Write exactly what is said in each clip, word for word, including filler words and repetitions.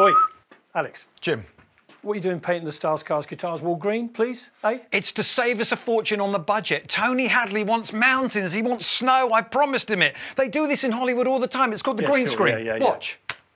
Oi, Alex. Jim. What are you doing painting the Stars, Cars, Guitars wall green, please, eh? It's to save us a fortune on the budget. Tony Hadley wants mountains, he wants snow, I promised him it. They do this in Hollywood all the time. It's called the Yeah, green sure, screen. yeah, yeah, yeah. Watch.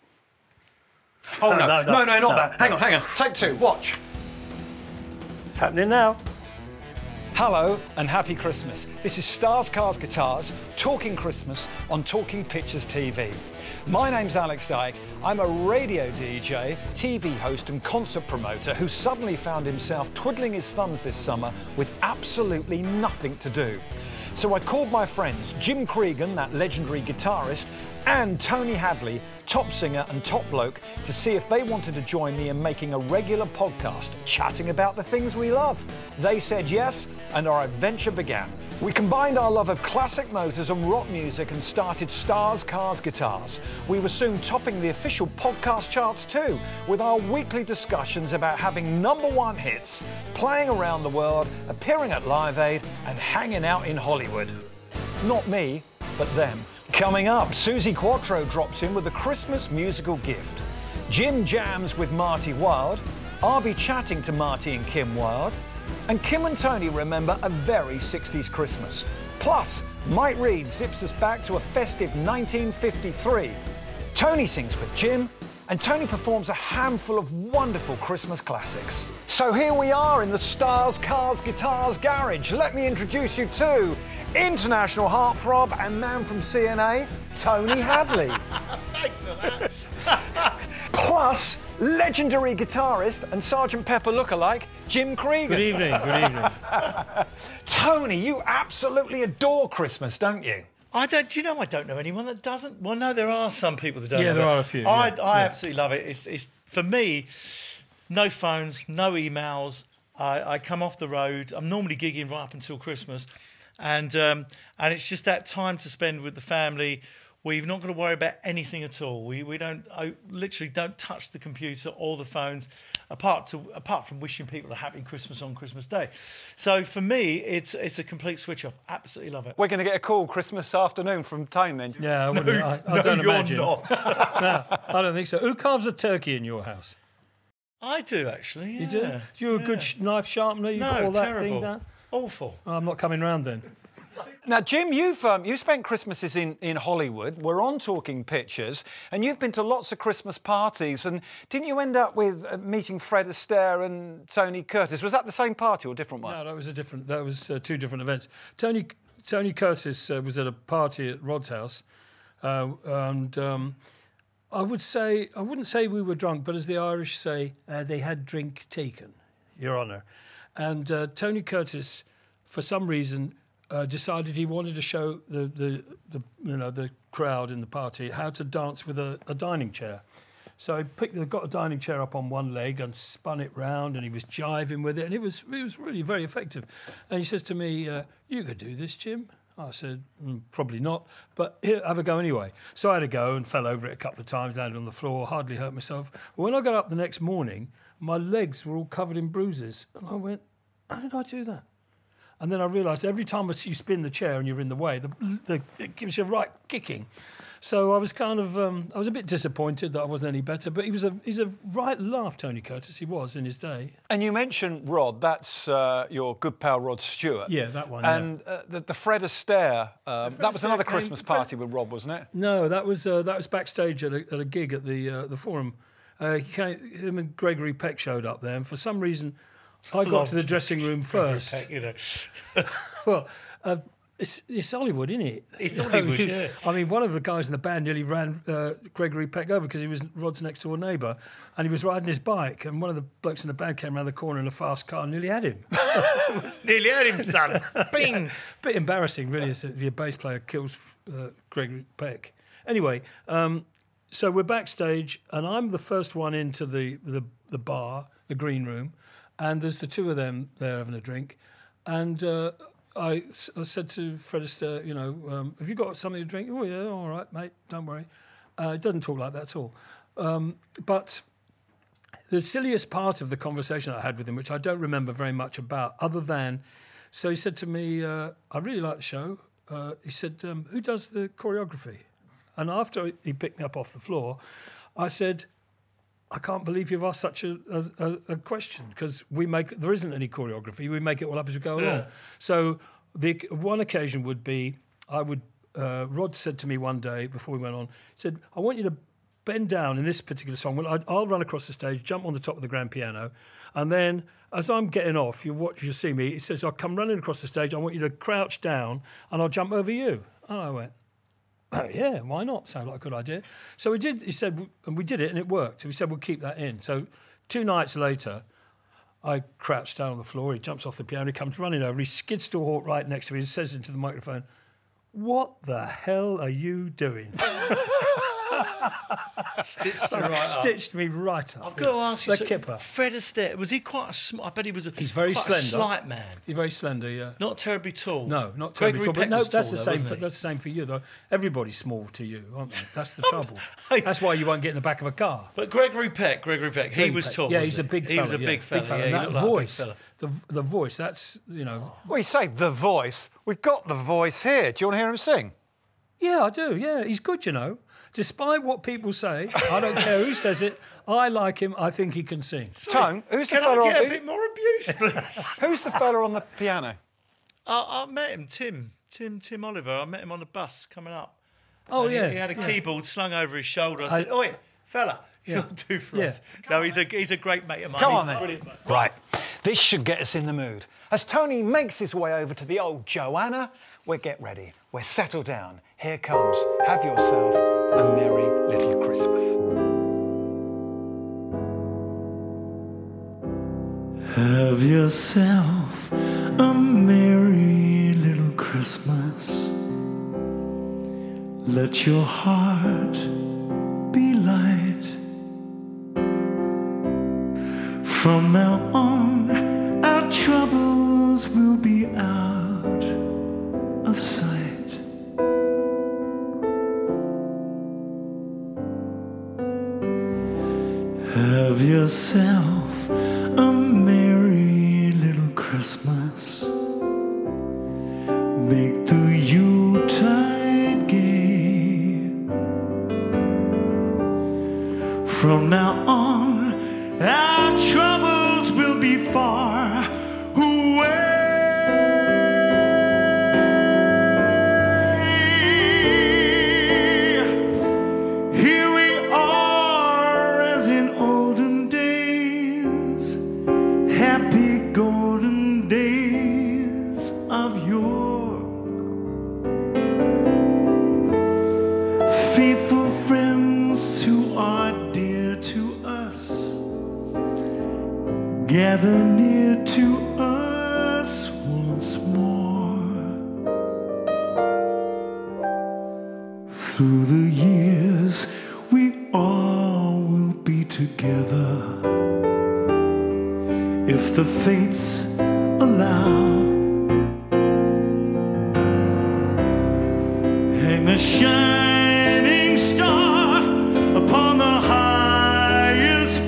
Oh, no, no, no, no, no, no, not no, that. Hang no. on, hang on. Take two, watch. It's happening now. Hello and happy Christmas. This is Stars, Cars, Guitars, Talking Christmas on Talking Pictures T V. My name's Alex Dyke. I'm a radio D J, T V host and concert promoter who suddenly found himself twiddling his thumbs this summer with absolutely nothing to do. So I called my friends Jim Cregan, that legendary guitarist, and Tony Hadley, top singer and top bloke, to see if they wanted to join me in making a regular podcast, chatting about the things we love. They said yes, and our adventure began. We combined our love of classic motors and rock music and started Stars, Cars, Guitars. We were soon topping the official podcast charts too, with our weekly discussions about having number one hits, playing around the world, appearing at Live Aid, and hanging out in Hollywood. Not me, but them. Coming up, Susie Quattro drops in with a Christmas musical gift. Jim jams with Marty Wilde. I'll be chatting to Marty and Kim Wilde. And Kim and Tony remember a very sixties Christmas. Plus, Mike Reed zips us back to a festive nineteen fifty-three. Tony sings with Jim, and Tony performs a handful of wonderful Christmas classics. So here we are in the Stars, Cars, Guitars garage. Let me introduce you to international heartthrob and man from C N A, Tony Hadley. Thanks for that. Plus, legendary guitarist and Sergeant Pepper lookalike, Jim Cregan. Good evening, good evening. Tony, you absolutely adore Christmas, don't you? I don't. Do you know? I don't know anyone that doesn't. Well, no, there are some people that don't. Yeah, love there it. are a few, I, yeah, I yeah. absolutely love it. It's, it's for me. No phones, no emails. I, I come off the road. I'm normally gigging right up until Christmas, and um, and it's just that time to spend with the family. We've not got to worry about anything at all. We we don't I literally don't touch the computer or the phones, apart to apart from wishing people a happy Christmas on Christmas Day. So for me, it's it's a complete switch off. Absolutely love it. We're going to get a call Christmas afternoon from Tony then. Yeah, I, wouldn't, No, I, I no, don't you're imagine. not. No, I don't think so. Who carves a turkey in your house? I do actually. Yeah. You do? You're a yeah. good sh knife sharpener? You got No, all that terrible. thing down? Awful. Oh, I'm not coming round then. Now, Jim, you've um, you've spent Christmases in, in Hollywood. We're on Talking Pictures, and you've been to lots of Christmas parties. And didn't you end up with uh, meeting Fred Astaire and Tony Curtis? Was that the same party or a different one? No, that was a different. That was uh, two different events. Tony Tony Curtis uh, was at a party at Rod's house, uh, and um, I would say I wouldn't say we were drunk, but as the Irish say, uh, they had drink taken, Your Honour. And uh, Tony Curtis, for some reason, uh, decided he wanted to show the, the, the you know the crowd in the party how to dance with a, a dining chair. So he picked, got a dining chair up on one leg and spun it round, and he was jiving with it, and it was it was really very effective. And he says to me, uh, "You could do this, Jim." I said, mm, "Probably not, but here, have a go anyway." So I had a go and fell over it a couple of times, landed on the floor, hardly hurt myself. When I got up the next morning, my legs were all covered in bruises, and I went, "How did I do that?" And then I realised every time you spin the chair and you're in the way, the, the, it gives you a right kicking. So I was kind of, um, I was a bit disappointed that I wasn't any better, but he was a, he's a right laugh, Tony Curtis, he was in his day. And you mentioned Rod, that's uh, your good pal Rod Stewart. Yeah, that one, And yeah. uh, the, the Fred Astaire, um, Fred that was Astaire another came- Christmas Fred- party with Rod, wasn't it? No, that was uh, that was backstage at a, at a gig at the uh, the Forum. Uh, he came, him and Gregory Peck showed up there, and for some reason, I got Love to the dressing room Gregory first. Peck, you know. Well, uh, it's, it's Hollywood, isn't it? It's You know, Hollywood, you- yeah. I mean, one of the guys in the band nearly ran uh, Gregory Peck over because he was Rod's next door neighbour, and he was riding his bike, and one of the blokes in the band came around the corner in a fast car and nearly had him. Nearly had him, son. Bing. Bit embarrassing, really, if your bass player kills uh, Gregory Peck. Anyway, um, so we're backstage, and I'm the first one into the, the, the bar, the green room, and there's the two of them there having a drink. And uh, I, I said to Fred Astaire, you know, um, have you got something to drink? Oh, yeah, all right, mate, don't worry. Uh, it doesn't talk like that at all. Um, but the silliest part of the conversation I had with him, which I don't remember very much about, other than, so he said to me, uh, I really like the show. Uh, he said, um, who does the choreography? And after he picked me up off the floor, I said, I can't believe you've asked such a, a, a question, because we make there isn't any choreography. We make it all up as we go Yeah. along. So the one occasion would be, I would. Uh, Rod said to me one day before we went on, he said, "I want you to bend down in this particular song. Well, I'd, I'll run across the stage, jump on the top of the grand piano, and then as I'm getting off, you watch, you see me. He says, I'll come running across the stage. I want you to crouch down, and I'll jump over you." And I went, "Oh, yeah, why not? Sounds like a good idea." So we did. He said, and we did it, and it worked. So we said, we'll keep that in. So two nights later, I crouched down on the floor. He jumps off the piano. He comes running over. He skids to a halt right next to me and says into the microphone, "What the hell are you doing?" Stitched you right Stitched up. me right up. I've got to ask you, The so kipper. Fred Astaire, was he quite a sm- I bet he was a, He's very quite slender. a slight man. You're very slender, yeah. Not terribly tall. No, not terribly Gregory tall. But Peck no, was that's tall, the though, same. wasn't For, he? that's the same for you, though. Everybody's small to you, aren't they? That's the trouble. That's why you won't get in the back of a car. But Gregory Peck, Gregory Peck, he Gregory was Peck. tall. Yeah, wasn't he's a he? big He fella. was a yeah, big fella. fella. Yeah, And he that looked like a big voice, fella. the the voice. That's you know. Well, you say the voice. We've got the voice here. Do you want to hear him sing? Yeah, I do. Yeah, he's good. You know, despite what people say, I don't care who says it. I like him. I think he can sing. Tone, who's the Can fella I on get a who- bit more abuse, please? Who's the fella on the piano? I, I met him, Tim, Tim, Tim Oliver. I met him on the bus coming up. Oh And he- yeah, he, had a yeah. keyboard slung over his shoulder. I I- said, "Oi, fella, Yeah. you'll do for Yeah. us." No, he's a he's a great mate of mine. Come He's on then. brilliant, mate. Right, this should get us in the mood. As Tony makes his way over to the old Joanna, we're get ready. We're settled down. Here comes Have Yourself a Merry Little Christmas. Have yourself a merry little Christmas. Let your heart be light. From now on, our troubles will be out of sight. Have yourself a merry little Christmas. Make the Yuletide gay. From now on, our troubles will be far away. Here we are as in olden days, happy golden days of yore. Faithful friends who are dear to us, gather near to us once more. Through the years, we all will be together, if the fates allow. Hang a shining star upon the highest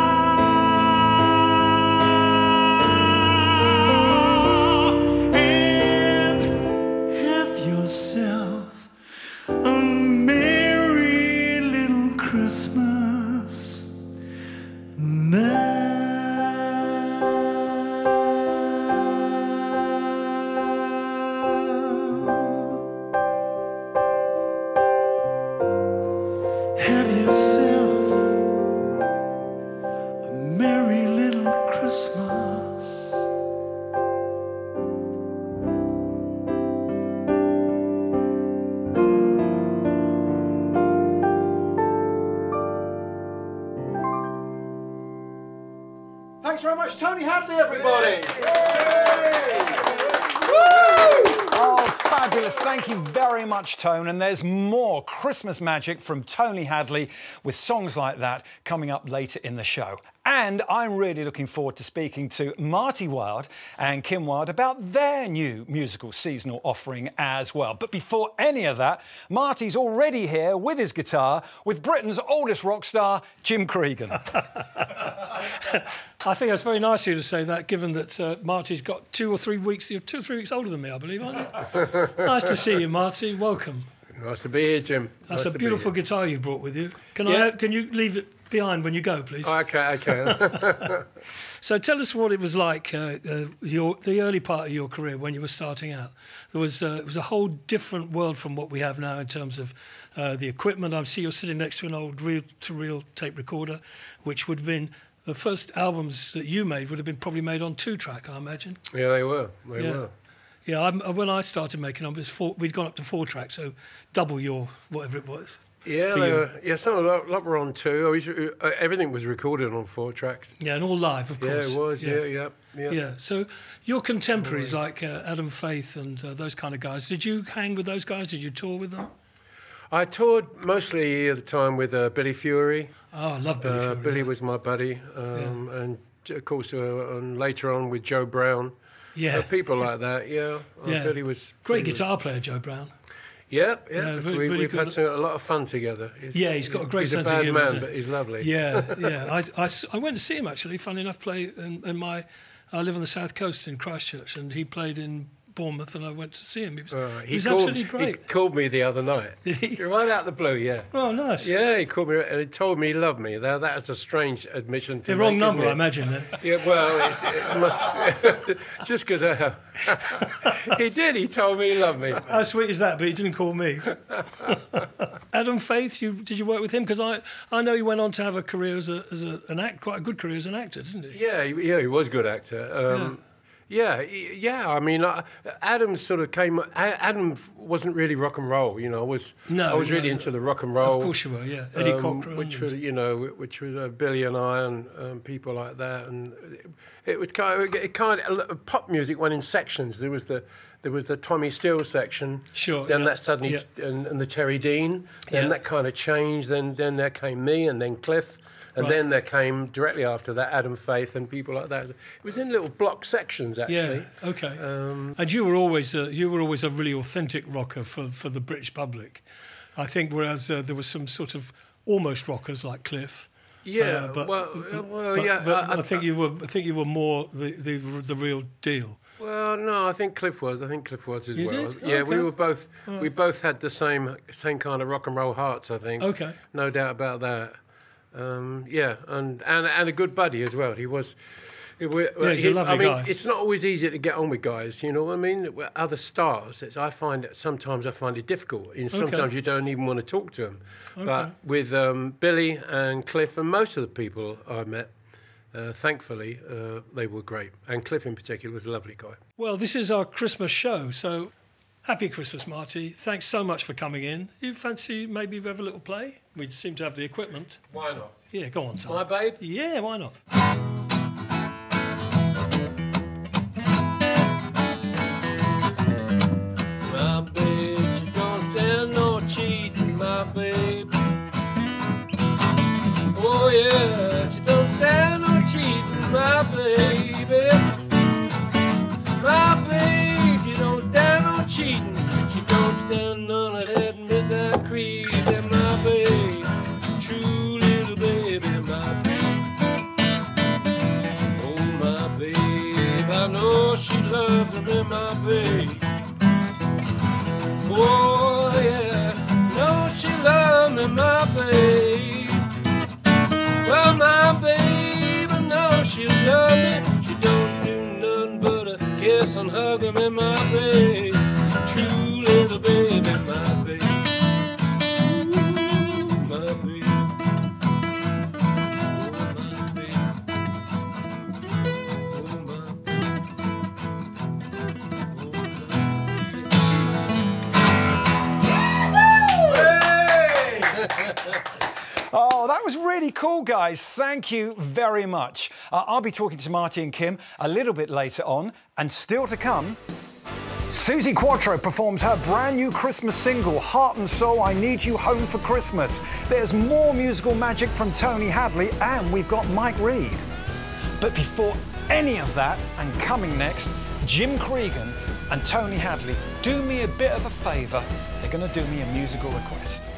bough, and have yourself a merry little Christmas now. Have yourself a merry little Christmas. Thanks very much, Tony Hadley, everybody. Oh, fabulous. Thank you very much, Tone. And there's more Christmas magic from Tony Hadley with songs like that coming up later in the show. And I'm really looking forward to speaking to Marty Wilde and Kim Wilde about their new musical seasonal offering as well. But before any of that, Marty's already here with his guitar with Britain's oldest rock star, Jim Cregan. I think that's very nice of you to say that, given that uh, Marty's got two or three weeks. You're two or three weeks older than me, I believe, aren't you? Nice to see you, Marty. Welcome. Nice to be here, Jim. That's nice a beautiful guitar you brought with you. Can yeah. I? Can you leave it behind when you go, please? Oh, okay, okay. So tell us what it was like, uh, uh, your the early part of your career when you were starting out. There was uh, it was a whole different world from what we have now in terms of uh, the equipment. I see you're sitting next to an old reel-to-reel tape recorder, which would have been the first albums that you made would have been probably made on two-track, I imagine. Yeah, they were. They yeah. were. Yeah, I'm, when I started making them, it was four, we'd gone up to four track, so double your whatever it was. Yeah, they were, yeah, some of lot, lot were on two. I was, uh, everything was recorded on four tracks. Yeah, and all live, of course. Yeah, it was. Yeah, yeah, yeah. Yeah. yeah. So your contemporaries like uh, Adam Faith and uh, those kind of guys. Did you hang with those guys? Did you tour with them? I toured mostly at the time with uh, Billy Fury. Oh, I love Billy uh, Fury. Billy yeah. was my buddy, um, yeah. and of course, uh, and later on with Joe Brown. Yeah, uh, people like that. Yeah, uh, yeah. Billy was great Billy guitar was, player, Joe Brown. Yeah, yeah. yeah really, we, really we've good. had some, a lot of fun together. He's, yeah, he's got a great he's sense a bad of humour. man, but he's lovely. Yeah, yeah. I, I, I went to see him actually. Funny enough, play in, in my. I live on the south coast in Christchurch, and he played in Bournemouth, and I went to see him. He was, uh, he he was called, absolutely great. He called me the other night. Did he? Right out of the blue, yeah. Oh, nice. Yeah, he called me and he told me he loved me. Now, that is a strange admission to The make, wrong number, isn't it? I imagine, then. Yeah, well, it, it must... just because I... he did, he told me he loved me. How sweet is that, but he didn't call me. Adam Faith, you did you work with him? Because I, I know he went on to have a career as, a, as a, an act, quite a good career as an actor, didn't he? Yeah, he, yeah, he was a good actor. Um, yeah. Yeah, yeah. I mean, uh, Adam sort of came. Adam wasn't really rock and roll, you know. I was no, I was no, really no. into the rock and roll. Of course you were, yeah. Eddie um, Cochran, which and... was, you know, which was uh, Billy and I and um, people like that, and it, it was kind of it kind of pop music went in sections. There was the there was the Tommy Steele section. Sure. Then yeah. that suddenly yeah. and, and the Terry Dean. Then yeah. that kind of changed. Then then there came me, and then Cliff. And right. then there came, directly after that, Adam Faith and people like that. It was in little block sections, actually. Yeah, OK. Um, and you were always a, you were always a really authentic rocker for, for the British public. I think, whereas uh, there were some sort of almost rockers like Cliff. Yeah, uh, but, well, well but, yeah. But I, I, I think you were, I think you were more the, the, the real deal. Well, no, I think Cliff was. I think Cliff was as you well. Did? Yeah, okay. we were both. Right. We both had the same same kind of rock and roll hearts. I think. Okay. No doubt about that. Um, yeah, and, and and a good buddy as well. He was. He, yeah, he's he, a lovely I mean, guy. it's not always easy to get on with guys. You know what I mean? With other stars, it's, I find it sometimes I find it difficult. And sometimes okay. you don't even want to talk to them. Okay. But with um, Billy and Cliff and most of the people I met, uh, thankfully, uh, they were great. And Cliff in particular was a lovely guy. Well, this is our Christmas show, so happy Christmas, Marty. Thanks so much for coming in. You fancy maybe we have a little play? We seem to have the equipment. Why not? Yeah, go on, son. My babe? Yeah, why not? My babe, she don't stand no cheating, my babe. Oh yeah, she don't stand no cheating, my baby. My babe, she don't stand no cheating. She don't stand none of that midnight creeping, my babe. True little baby, my babe. Oh my babe, I know she loves me, my babe. Oh yeah, know she loves me, my babe. Well, my babe, I know she loves me. She don't do nothing but a kiss and hug me, my babe. True little baby, my babe. Ooh, my babe. Oh, my babe. Oh, my babe. Oh, that was really cool, guys. Thank you very much. Uh, I'll be talking to Marty and Kim a little bit later on, and still to come, Suzi Quatro performs her brand new Christmas single, Heart and Soul, I Need You Home for Christmas. There's more musical magic from Tony Hadley, and we've got Mike Reed. But before any of that, and coming next, Jim Cregan and Tony Hadley do me a bit of a favour. They're going to do me a musical request.